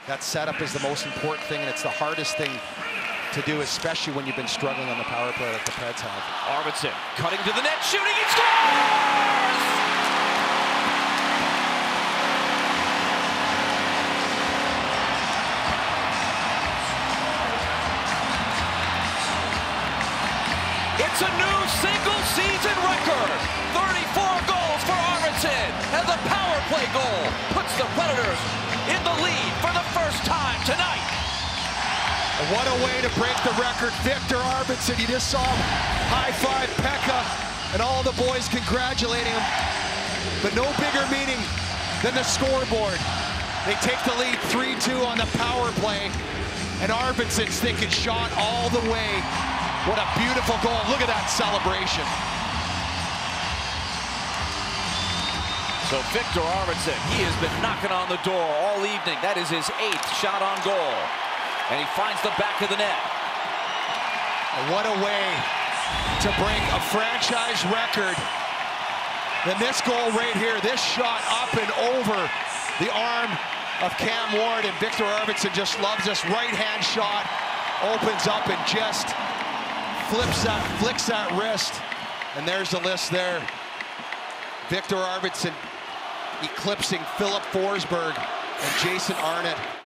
That setup is the most important thing, and it's the hardest thing to do, especially when you've been struggling on the power play like the Preds have. Arvidsson cutting to the net, shooting, he scores! It's a new single-season record. 34 goals for Arvidsson, and the power play goal puts the Predators in the lead for the first time tonight. What a way to break the record. Victor Arvidsson, you just saw him high-five Pekka, and all the boys congratulating him. But no bigger meaning than the scoreboard. They take the lead 3-2 on the power play, and Arvidsson's thinking shot all the way. What a beautiful goal. Look at that celebration. So Victor Arvidsson, he has been knocking on the door all evening. That is his 8th shot on goal. And he finds the back of the net. What a way to break a franchise record. Then this goal right here, this shot up and over the arm of Cam Ward, and Victor Arvidsson just loves this right-hand shot. Opens up and just flicks that wrist. And there's the list there. Victor Arvidsson eclipsing Philip Forsberg and Jason Arnott.